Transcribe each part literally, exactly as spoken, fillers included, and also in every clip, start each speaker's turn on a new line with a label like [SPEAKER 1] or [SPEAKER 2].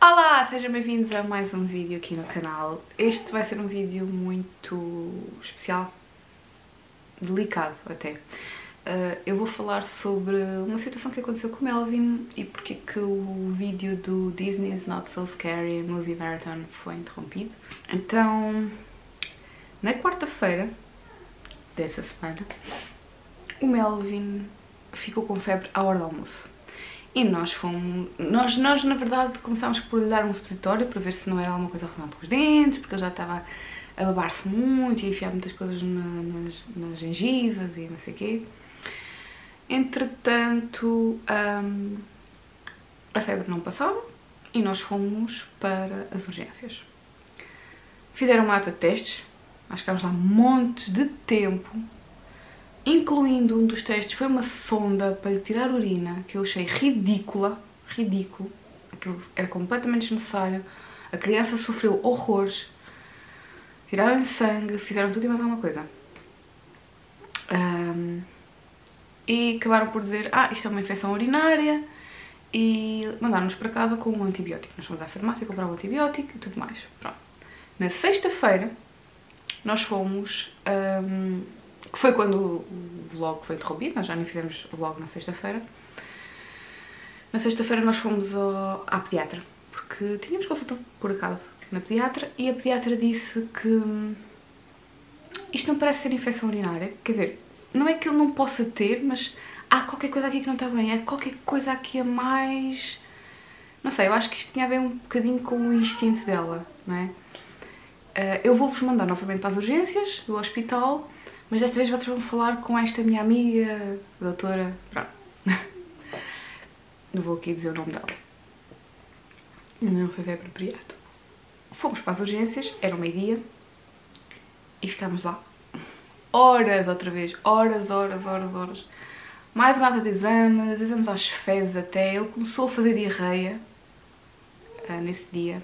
[SPEAKER 1] Olá, sejam bem-vindos a mais um vídeo aqui no canal. Este vai ser um vídeo muito especial, delicado até. Uh, eu vou falar sobre uma situação que aconteceu com o Melvin e porque que o vídeo do Disney's Not So Scary Movie Marathon foi interrompido. Então, na quarta-feira dessa semana, o Melvin ficou com febre à hora do almoço. E nós fomos, nós, nós na verdade começámos por lhe dar um supositório para ver se não era alguma coisa relacionada com os dentes, porque ele já estava a babar-se muito e a enfiar muitas coisas na, nas, nas gengivas e não sei o quê. Entretanto, hum, a febre não passava e nós fomos para as urgências. Fizeram uma ata de testes, nós ficámos lá montes de tempo. Incluindo um dos testes, foi uma sonda para lhe tirar urina, que eu achei ridícula, ridículo, aquilo era completamente desnecessário, a criança sofreu horrores, tiraram-lhe sangue, fizeram tudo e mais alguma coisa. Um, e acabaram por dizer, ah, isto é uma infecção urinária, e mandaram-nos para casa com um antibiótico. Nós fomos à farmácia comprar um antibiótico e tudo mais. Pronto. Na sexta-feira, nós fomos... Um, que foi quando o vlog foi interrompido, nós já nem fizemos o vlog na sexta-feira. Na sexta-feira nós fomos ao, à pediatra, porque tínhamos consulta, por acaso, na pediatra, e a pediatra disse que hum, isto não parece ser infecção urinária, quer dizer, não é que ele não possa ter, mas há qualquer coisa aqui que não está bem, há qualquer coisa aqui a mais... Não sei, eu acho que isto tinha a ver um bocadinho com o instinto dela, não é? Uh, eu vou-vos mandar novamente para as urgências do hospital, mas desta vez vocês vão falar com esta minha amiga, a doutora... Pronto. Não vou aqui dizer o nome dela. Não foi bem apropriado. Fomos para as urgências, era o meio-dia, e ficámos lá. Horas outra vez, horas, horas, horas, horas. Mais uma data de exames, exames às fezes até. Ele começou a fazer diarreia uh, nesse dia.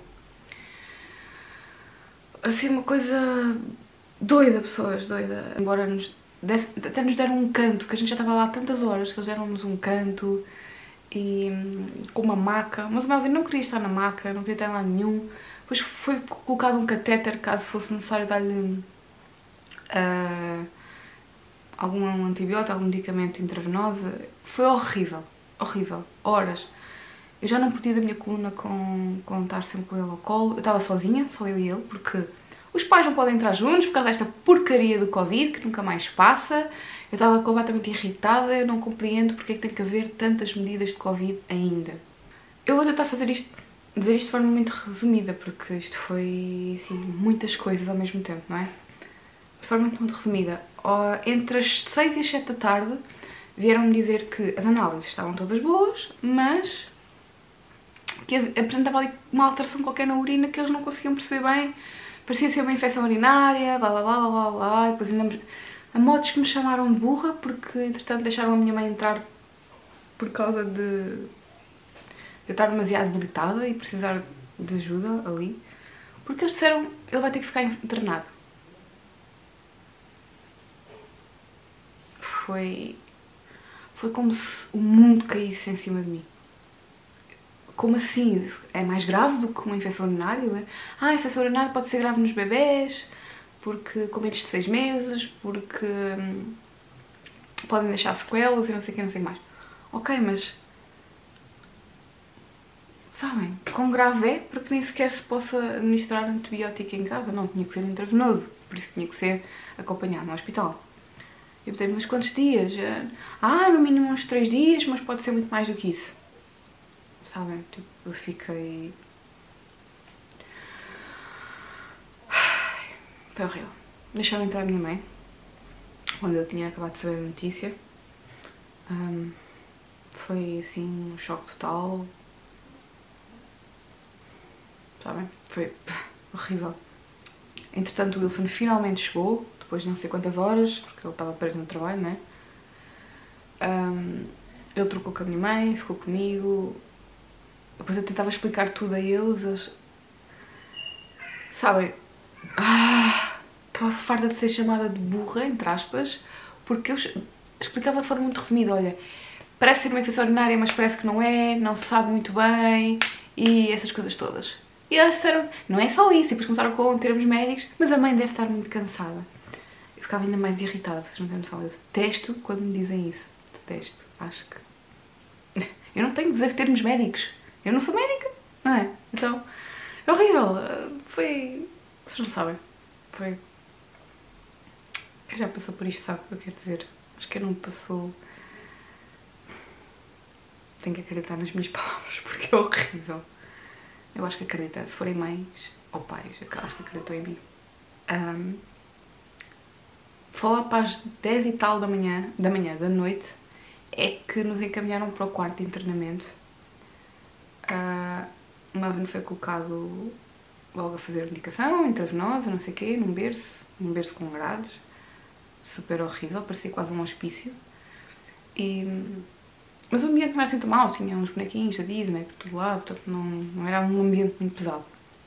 [SPEAKER 1] Assim, uma coisa... doida, pessoas, doida. Embora nos desse, até nos deram um canto, que a gente já estava lá há tantas horas, que eles deram-nos um canto e com uma maca. Mas o Melvin não queria estar na maca, não queria estar lá nenhum. Depois foi colocado um catéter, caso fosse necessário dar-lhe uh, algum antibiótico, algum medicamento intravenoso. Foi horrível, horrível. Horas. Eu já não podia da minha coluna com, com estar sempre com ele ao colo. Eu estava sozinha, só eu e ele, porque... os pais não podem entrar juntos por causa desta porcaria do Covid, que nunca mais passa. Eu estava completamente irritada, eu não compreendo porque é que tem que haver tantas medidas de Covid ainda. Eu vou tentar fazer isto, dizer isto de forma muito resumida, porque isto foi, assim, muitas coisas ao mesmo tempo, não é? De forma muito, muito resumida. Entre as seis e as sete da tarde, vieram-me dizer que as análises estavam todas boas, mas que apresentava ali uma alteração qualquer na urina que eles não conseguiam perceber bem. Parecia ser uma infecção urinária, blá blá blá blá blá, e depois ainda há modos que me chamaram de burra, porque entretanto deixaram a minha mãe entrar por causa de, de eu estar demasiado debilitada e precisar de ajuda ali, porque eles disseram que ele vai ter que ficar internado. Foi, foi como se o mundo caísse em cima de mim. Como assim? É mais grave do que uma infecção urinária? Ah, a infecção urinária pode ser grave nos bebés, porque com menos de seis meses, porque hum, podem deixar sequelas e não sei o que, não sei o que mais. Ok, mas... sabem, quão grave é para que nem sequer se possa administrar antibiótico em casa? Não, tinha que ser intravenoso, por isso tinha que ser acompanhado no hospital. Eu perguntei, mas quantos dias? Ah, no mínimo uns três dias, mas pode ser muito mais do que isso. Sabem, tipo, eu fiquei... foi horrível. Deixaram entrar a minha mãe, quando eu tinha acabado de saber a notícia. Um, foi, assim, um choque total. Sabem? Foi horrível. Entretanto, o Wilson finalmente chegou, depois de não sei quantas horas, porque ele estava preso no trabalho, né? Um, ele trocou com a minha mãe, ficou comigo. Depois eu tentava explicar tudo a eles, eles... sabem? Ah, estava farta de ser chamada de burra, entre aspas, porque eu explicava de forma muito resumida, olha, parece ser uma infecção urinária, mas parece que não é, não se sabe muito bem, e essas coisas todas. E elas disseram, não é só isso, e depois começaram com termos médicos, mas a mãe deve estar muito cansada. Eu ficava ainda mais irritada, vocês não têm noção, eu detesto quando me dizem isso, detesto, acho que... Eu não tenho de termos médicos, eu não sou médica, não é? Então, é horrível, foi... Vocês não sabem, foi... Quem já passou por isto sabe o que eu quero dizer, acho que quem não passou... Tenho que acreditar nas minhas palavras, porque é horrível. Eu acho que acredita, se forem mães ou pais, eu acho que acreditam em mim. Um, Só lá para as dez e tal da manhã, da manhã, da noite, é que nos encaminharam para o quarto de internamento. Uh, o Melvin foi colocado logo a fazer medicação, intravenosa, não sei o quê, num berço, num berço com grades. Super horrível, parecia quase um hospício. E... Mas o ambiente não era assim tão mau, tinha uns bonequinhos da Disney por todo lado, portanto não, não era um ambiente muito pesado.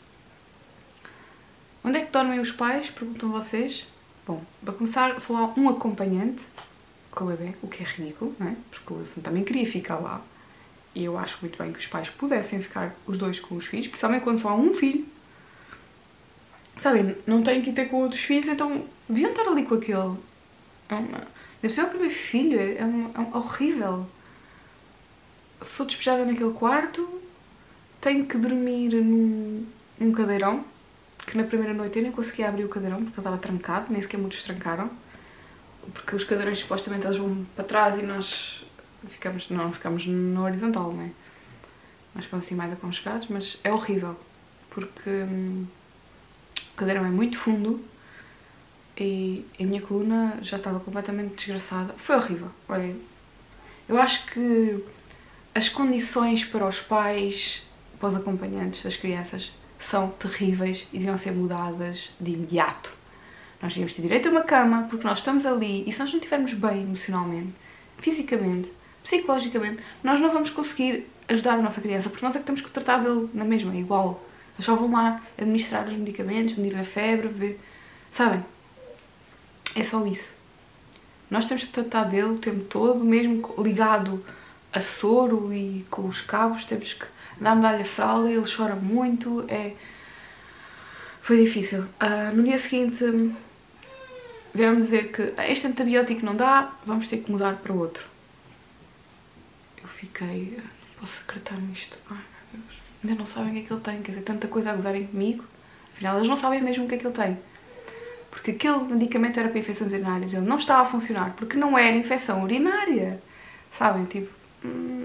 [SPEAKER 1] Onde é que dormem os pais? Perguntam vocês. Bom, para começar, só há um acompanhante com o bebê, o que é ridículo, não é? Porque o Wilson também queria ficar lá. E eu acho muito bem que os pais pudessem ficar os dois com os filhos, principalmente quando só há um filho. Sabem, não têm que ir ter com outros filhos, então deviam estar ali com aquele. É uma... Deve ser o primeiro filho, é, uma... é horrível. Sou despejada naquele quarto, tenho que dormir num, num cadeirão, que na primeira noite eu nem conseguia abrir o cadeirão porque ele estava trancado, nem sequer muitos trancaram, porque os cadeirões supostamente eles vão para trás e nós ficamos, não ficamos na horizontal, não é? Nós ficamos assim mais aconchegados, mas é horrível, porque hum, o cadeirão é muito fundo e a minha coluna já estava completamente desgraçada, foi horrível, olha, eu acho que as condições para os pais, para os acompanhantes das crianças, são terríveis e deviam ser mudadas de imediato. Nós devíamos ter direito a uma cama, porque nós estamos ali e se nós não estivermos bem emocionalmente, fisicamente, psicologicamente, nós não vamos conseguir ajudar a nossa criança, porque nós é que temos que tratar dele na mesma, igual. Eles só vão lá administrar os medicamentos, medir a febre, ver... Sabem? É só isso. Nós temos que tratar dele o tempo todo, mesmo ligado a soro e com os cabos, temos que dar medalha fralda, ele chora muito, é... Foi difícil. Uh, no dia seguinte vieram dizer que este antibiótico não dá, vamos ter que mudar para outro. Eu fiquei... Não posso acreditar nisto. Ai meu Deus. Ainda não sabem o que é que ele tem, quer dizer, tanta coisa a gozarem comigo, afinal eles não sabem mesmo o que é que ele tem. Porque aquele medicamento era para infecções urinárias, ele não estava a funcionar porque não era infecção urinária. Sabem, tipo... Hum.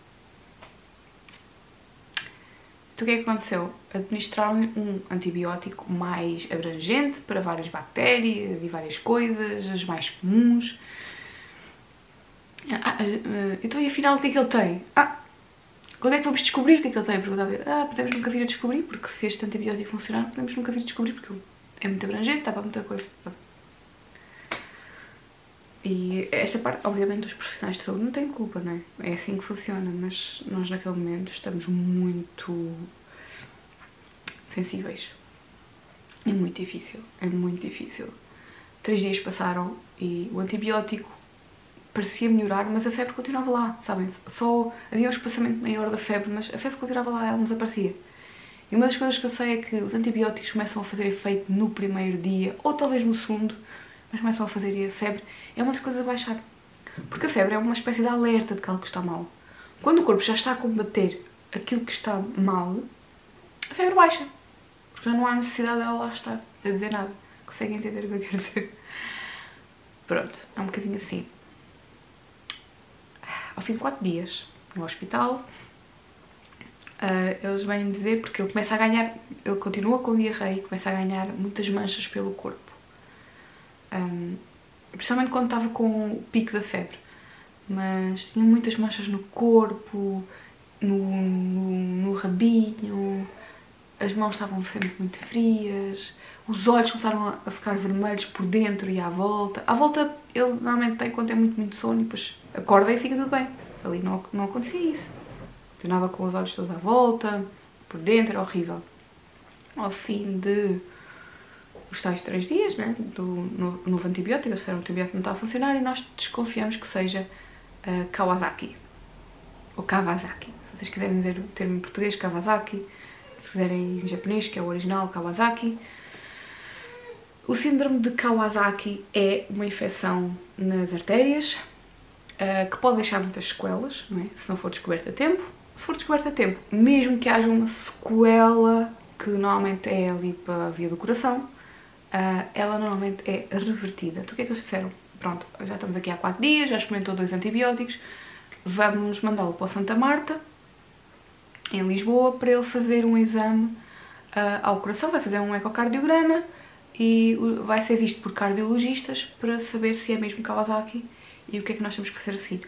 [SPEAKER 1] Então o que é que aconteceu? Administraram-lhe um antibiótico mais abrangente para várias bactérias e várias coisas, as mais comuns. Ah, uh, então e afinal o que é que ele tem? Ah, quando é que vamos descobrir o que é que ele tem? Perguntava, ah, podemos nunca vir a descobrir, porque se este antibiótico funcionar, podemos nunca vir a descobrir, porque é muito abrangente, dá para muita coisa. E esta parte, obviamente, os profissionais de saúde não têm culpa, não é? É assim que funciona, mas nós naquele momento estamos muito sensíveis. É muito difícil, é muito difícil. Três dias passaram e o antibiótico parecia melhorar, mas a febre continuava lá, sabem? Só havia um espaçamento maior da febre, mas a febre continuava lá, ela não desaparecia. E uma das coisas que eu sei é que os antibióticos começam a fazer efeito no primeiro dia, ou talvez no segundo, mas começam a fazer e a febre é uma das coisas a baixar. Porque a febre é uma espécie de alerta de que algo está mal. Quando o corpo já está a combater aquilo que está mal, a febre baixa. Porque já não há necessidade dela lá estar, a dizer nada. Conseguem entender o que eu quero dizer? Pronto, é um bocadinho assim. Ao fim de quatro dias, no hospital, uh, eles vêm dizer, porque ele começa a ganhar, ele continua com diarreia e começa a ganhar muitas manchas pelo corpo. Um, principalmente quando estava com o pico da febre, mas tinha muitas manchas no corpo, no, no, no rabinho, as mãos estavam sempre muito frias, os olhos começaram a, a ficar vermelhos por dentro e à volta. À volta ele normalmente tem quando tem muito, muito sono e depois acorda e fica tudo bem. Ali não, não acontecia isso. Continuava com os olhos todos à volta, por dentro, era horrível. Ao fim de os tais três dias, né, do novo, novo antibiótico, eles disseram que o antibiótico não está a funcionar e nós desconfiamos que seja uh, Kawasaki, ou Kawasaki, Se vocês quiserem dizer o termo em português, Kawasaki. Se quiserem em japonês, que é o original, Kawasaki. O síndrome de Kawasaki é uma infecção nas artérias uh, que pode deixar muitas sequelas, não é? Se não for descoberta a tempo. Se for descoberta a tempo, mesmo que haja uma sequela, que normalmente é ali para a via do coração, uh, ela normalmente é revertida. Então o que é que eles disseram? Pronto, já estamos aqui há quatro dias, já experimentou dois antibióticos, vamos mandá-lo para o Santa Marta, em Lisboa, para ele fazer um exame uh, ao coração, vai fazer um ecocardiograma e vai ser visto por cardiologistas para saber se é mesmo Kawasaki e o que é que nós temos que fazer a seguir.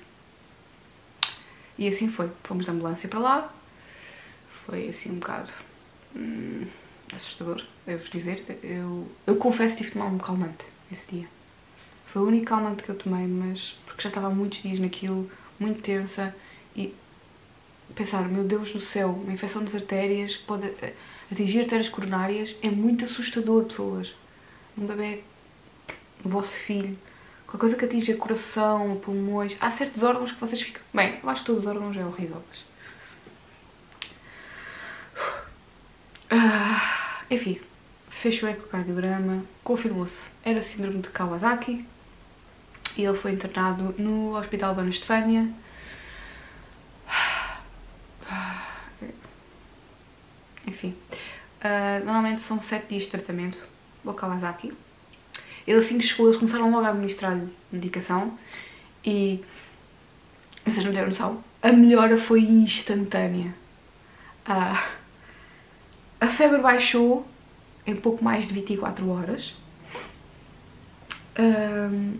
[SPEAKER 1] E assim foi, fomos de ambulância para lá, foi assim um bocado hum, assustador, devo-vos dizer. Eu, eu confesso que tive de tomar um calmante esse dia. Foi o único calmante que eu tomei, mas porque já estava há muitos dias naquilo, muito tensa, e pensar, meu Deus do céu, uma infecção nas artérias que pode atingir artérias coronárias é muito assustador, pessoas. Um bebê, o vosso filho, qualquer coisa que atinja coração, pulmões, há certos órgãos que vocês ficam... Bem, eu acho que todos os órgãos é horrível, mas... Ah, enfim, fechou o ecocardiograma, confirmou-se, era síndrome de Kawasaki e ele foi internado no Hospital Dona Estefânia. Enfim, uh, normalmente são sete dias de tratamento do Kawasaki. Ele assim que chegou, eles começaram logo a administrar-lhe medicação e, vocês não deram noção, a melhora foi instantânea. Uh, a febre baixou em pouco mais de vinte e quatro horas. Uh,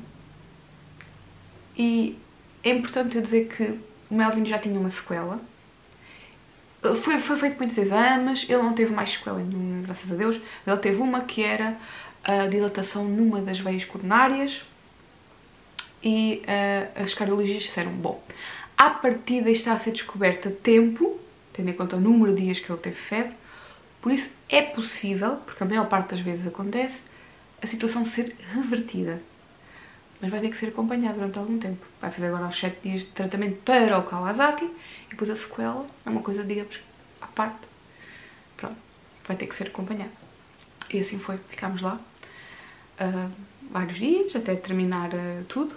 [SPEAKER 1] e é importante eu dizer que o Melvin já tinha uma sequela. Foi, foi feito muitos exames, ele não teve mais sequela nenhuma, graças a Deus. Ele teve uma que era a dilatação numa das veias coronárias e uh, as cardiologistas disseram, bom, à partida isto está a ser descoberto a tempo, tendo em conta o número de dias que ele teve febre, por isso é possível, porque a maior parte das vezes acontece, a situação ser revertida. Mas vai ter que ser acompanhado durante algum tempo. Vai fazer agora os sete dias de tratamento para o Kawasaki e depois a sequela é uma coisa, digamos, à parte. Pronto, vai ter que ser acompanhado. E assim foi, ficámos lá uh, vários dias até terminar uh, tudo.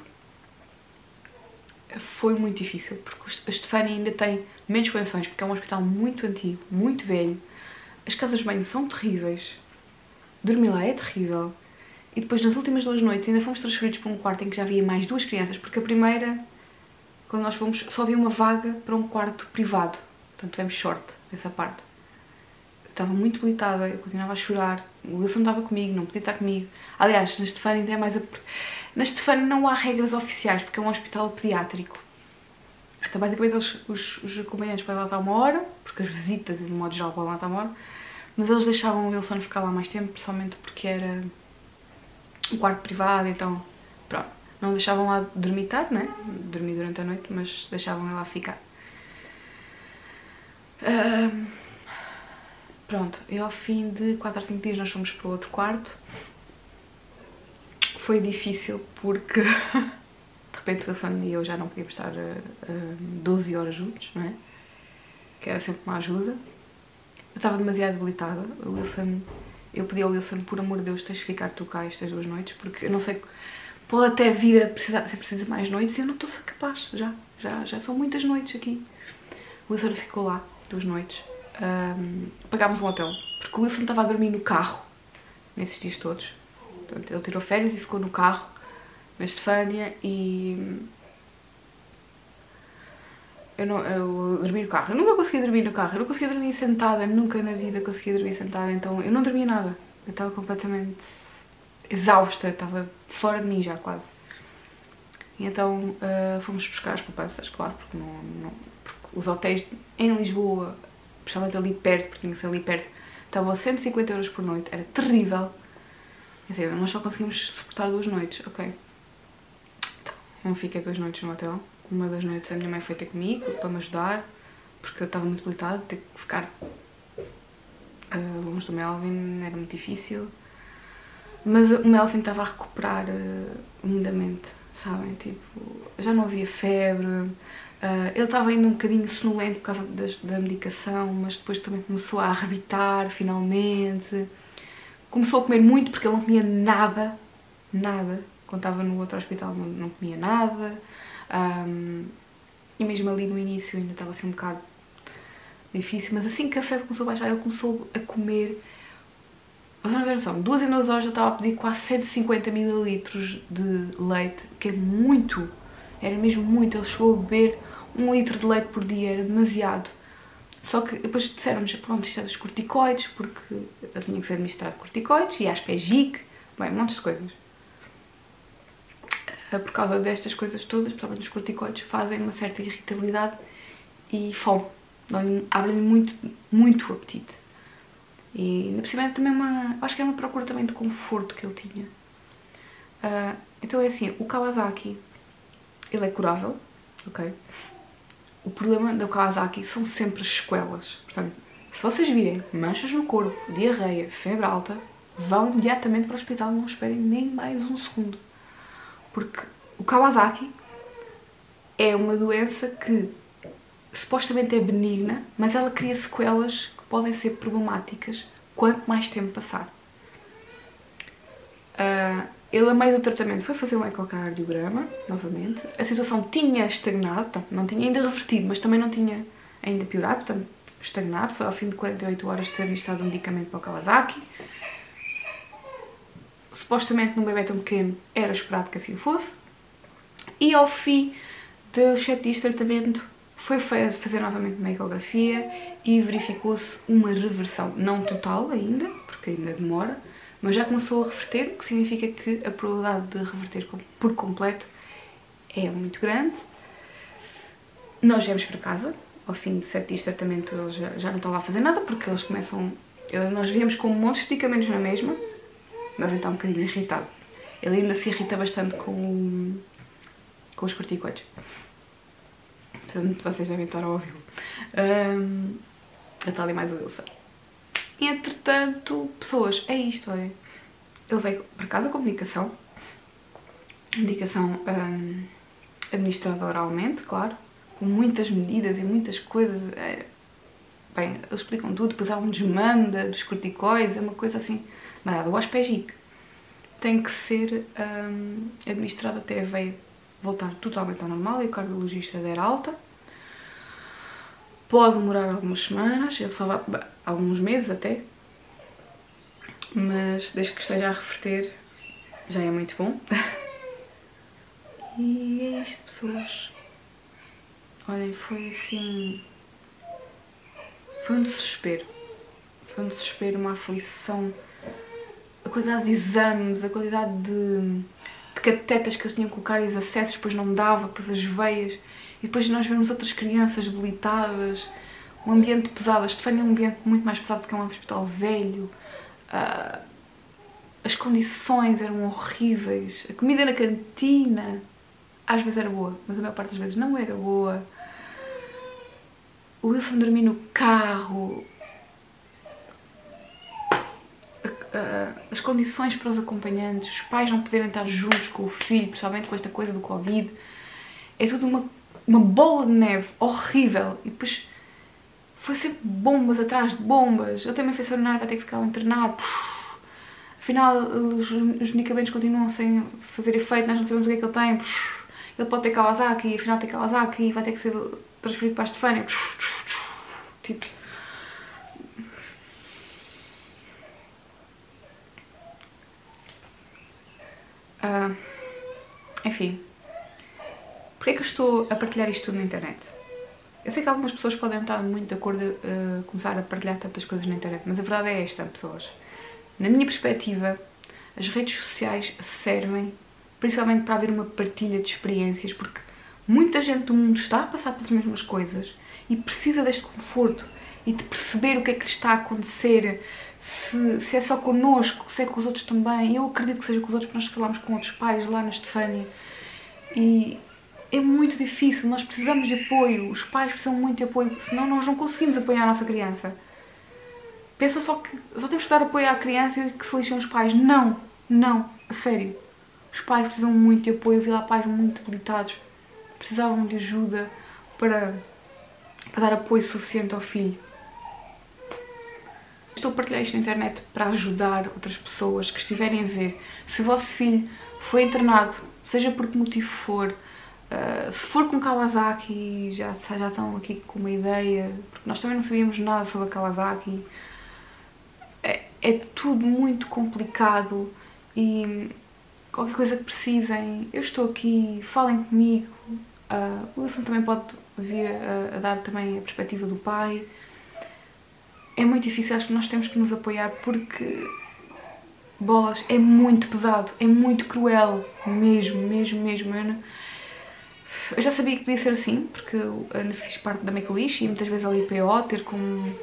[SPEAKER 1] Foi muito difícil, porque a Estefânia ainda tem menos condições, porque é um hospital muito antigo, muito velho. As casas de banho são terríveis, dormir lá é terrível. E depois, nas últimas duas noites, ainda fomos transferidos para um quarto em que já havia mais duas crianças, porque a primeira, quando nós fomos, só havia uma vaga para um quarto privado. Portanto, tivemos sorte nessa parte. Eu estava muito debilitada, eu continuava a chorar. O Wilson estava comigo, não podia estar comigo. Aliás, na Estefânia ainda é mais... A... Na Estefânia não há regras oficiais, porque é um hospital pediátrico. Então, basicamente, eles, os, os acompanhantes podem lá estar uma hora, porque as visitas, de modo geral, podem lá estar uma hora. Mas eles deixavam o Wilson ficar lá mais tempo, principalmente porque era um quarto privado, então, pronto. Não deixavam lá dormir tarde, né? Dormir durante a noite, mas deixavam ele lá ficar. Uh, pronto, e ao fim de quatro ou cinco dias nós fomos para o outro quarto. Foi difícil porque, de repente, o Wilson e eu já não podíamos estar uh, uh, doze horas juntos, não é? Que era sempre uma ajuda. Eu estava demasiado debilitada. O Wilson... Eu pedi ao Wilson, por amor de Deus, tens de ficar tu cá estas duas noites, porque eu não sei, pode até vir a precisar, se precisa mais noites e eu não estou capaz, já, já, já são muitas noites aqui. O Wilson ficou lá duas noites, um, pagámos um hotel, porque o Wilson estava a dormir no carro nesses dias todos. Portanto, ele tirou férias e ficou no carro, na Estefânia, e eu, não, eu dormi no carro. Eu nunca conseguia dormir no carro, eu não conseguia dormir sentada, nunca na vida conseguia dormir sentada, então eu não dormia nada. Eu estava completamente exausta, estava fora de mim já quase. E então uh, fomos buscar as poupanças, claro, porque, não, não, porque os hotéis em Lisboa, principalmente ali perto, porque tinha que ser ali perto, estavam a cento e cinquenta euros por noite, era terrível. Quer dizer, nós só conseguimos suportar duas noites, ok. Então, eu fiquei duas noites no hotel. Uma das noites a minha mãe foi ter comigo para me ajudar, porque eu estava muito debilitada, ter que ficar uh, longe do Melvin era muito difícil. Mas o Melvin estava a recuperar uh, lindamente, sabem? Tipo, já não havia febre, Uh, ele estava ainda um bocadinho sonolento por causa das, da medicação, mas depois também começou a arrebitar, finalmente. Começou a comer muito porque ele não comia nada, nada. Quando estava no outro hospital não, não comia nada. Um, e mesmo ali no início ainda estava assim um bocado difícil, mas assim que a febre começou a baixar, ele começou a comer. Vocês não têm noção, duas em duas horas eu estava a pedir quase cento e cinquenta mililitros de leite, que é muito, era mesmo muito. Ele chegou a beber um litro de leite por dia, era demasiado. Só que depois disseram-nos, pronto, isto é dos corticoides, porque eu tinha que ser administrado corticoides, e aspegic, bem, montes de coisas. Por causa destas coisas todas, principalmente os corticoides, fazem uma certa irritabilidade e fome. Abrem-lhe muito, muito o apetite. E ainda por cima é também uma, acho que é uma procura também de conforto que ele tinha. Uh, então é assim, o Kawasaki, ele é curável, ok? O problema do Kawasaki são sempre as sequelas. Portanto, se vocês virem manchas no corpo, diarreia, febre alta, vão imediatamente para o hospital, não esperem nem mais um segundo. Porque o Kawasaki é uma doença que supostamente é benigna, mas ela cria sequelas que podem ser problemáticas quanto mais tempo passar. Uh, ele, a meio do tratamento, foi fazer um ecocardiograma, novamente. A situação tinha estagnado, portanto, não tinha ainda revertido, mas também não tinha ainda piorado, portanto, estagnado. Foi ao fim de quarenta e oito horas de ter administrado um medicamento para o Kawasaki. Supostamente, num bebê tão pequeno, era esperado que assim fosse. E ao fim dos sete dias de tratamento, foi fazer novamente uma ecografia e verificou-se uma reversão. Não total ainda, porque ainda demora, mas já começou a reverter, o que significa que a probabilidade de reverter por completo é muito grande. Nós viemos para casa, ao fim de sete dias de tratamento eles já, já não estão lá a fazer nada, porque eles começam... Nós viemos com um monte de medicamentos na mesma, mas ele está um bocadinho irritado. Ele ainda se irrita bastante com, com os corticoides. Portanto, vocês devem estar a ouvi-lo. Um, está ali mais o Wilson. Entretanto, pessoas, é isto, olha. Ele veio para casa com medicação. Medicação um, administrada oralmente, claro. Com muitas medidas e muitas coisas. É, bem, eles explicam tudo. Depois há um desmame dos corticoides. É uma coisa assim. Nada, o aspegic tem que ser um, administrado até a veia voltar totalmente ao normal e o cardiologista der alta. Pode demorar algumas semanas, ele só vai, alguns meses até, mas desde que esteja a reverter já é muito bom. E é isto, pessoas. Olhem, foi assim... Foi um desespero. Foi um desespero, uma aflição. A quantidade de exames, a quantidade de... de catetas que eles tinham que colocar e os acessos depois não dava, depois as veias, e depois nós vemos outras crianças debilitadas, um ambiente pesado. A Estefânia é um ambiente muito mais pesado porque é um hospital velho, uh, as condições eram horríveis, a comida na cantina às vezes era boa, mas a maior parte das vezes não era boa. O Wilson dormia no carro, as condições para os acompanhantes, os pais não poderem estar juntos com o filho, principalmente com esta coisa do Covid, é tudo uma, uma bola de neve horrível. E depois foi sempre bombas atrás de bombas. Eu também fui sanar, vai ter que ficar internado. Afinal, os, os medicamentos continuam sem fazer efeito, nós não sabemos o que é que ele tem. Ele pode ter Kawasaki, afinal tem Kawasaki e vai ter que ser transferido para a Estefânia. Tipo... Uh, enfim, porquê é que eu estou a partilhar isto tudo na internet? Eu sei que algumas pessoas podem estar muito de acordo a uh, começar a partilhar tantas coisas na internet, mas a verdade é esta, pessoas. Na minha perspectiva, as redes sociais servem principalmente para haver uma partilha de experiências, porque muita gente do mundo está a passar pelas mesmas coisas e precisa deste conforto e de perceber o que é que lhe está a acontecer. Se, se é só connosco, se é com os outros também. Eu acredito que seja com os outros, porque nós falámos com outros pais lá na Estefânia. E é muito difícil, nós precisamos de apoio, os pais precisam muito de apoio, senão nós não conseguimos apoiar a nossa criança. Pensam só que só temos que dar apoio à criança e que se lixem os pais. Não, não, a sério. Os pais precisam muito de apoio, eu vi lá pais muito debilitados, precisavam de ajuda. para, para dar apoio suficiente ao filho. Estou a partilhar isto na internet para ajudar outras pessoas que estiverem a ver. Se o vosso filho foi internado, seja por que motivo for, uh, se for com Kawasaki, já, já estão aqui com uma ideia, porque nós também não sabíamos nada sobre a Kawasaki. É, é tudo muito complicado e qualquer coisa que precisem, eu estou aqui, falem comigo. Uh, o Wilson também pode vir a, a dar também a perspectiva do pai. É muito difícil, acho que nós temos que nos apoiar porque, bolas, é muito pesado, é muito cruel, mesmo, mesmo, mesmo. Eu, não... eu já sabia que podia ser assim, porque eu ainda fiz parte da Make-A-Wish e muitas vezes ali I P O, ter com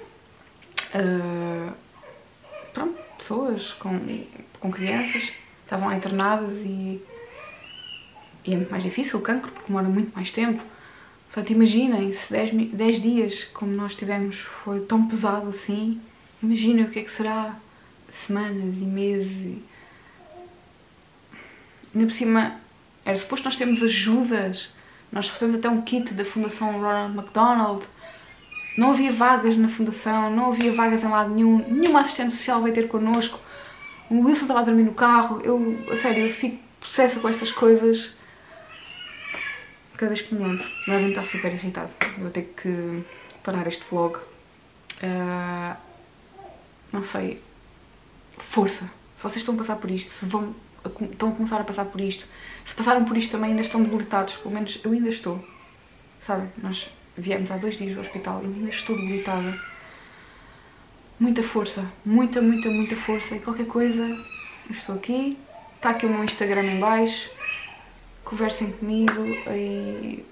[SPEAKER 1] uh, pronto, pessoas com, com crianças, estavam lá internadas e, e é muito mais difícil o cancro, porque demora muito mais tempo. Portanto, imaginem, se dez dias, como nós tivemos, foi tão pesado assim, imaginem o que é que será semanas e meses. E... ainda por cima, era suposto nós termos ajudas, nós recebemos até um kit da Fundação Ronald McDonald, não havia vagas na fundação, não havia vagas em lado nenhum, nenhuma assistente social veio ter connosco, o Wilson estava a dormir no carro, eu, a sério, eu fico possessa com estas coisas. Cada vez que me lembro, mas devem estar super irritado. Vou ter que parar este vlog. Uh, não sei. Força. Se vocês estão a passar por isto, se vão, estão a começar a passar por isto, se passaram por isto também ainda estão debilitados, pelo menos eu ainda estou. Sabem? Nós viemos há dois dias do hospital e ainda estou debilitada. Muita força. Muita, muita, muita força. E qualquer coisa, eu estou aqui. Está aqui o meu Instagram em baixo. Conversem comigo e...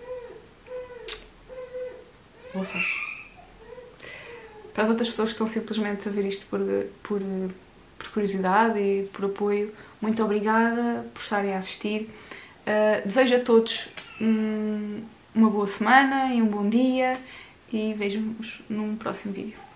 [SPEAKER 1] boa sorte. Para as outras pessoas que estão simplesmente a ver isto por, por, por curiosidade e por apoio, muito obrigada por estarem a assistir. Uh, desejo a todos um, uma boa semana e um bom dia e vejo-vos num próximo vídeo.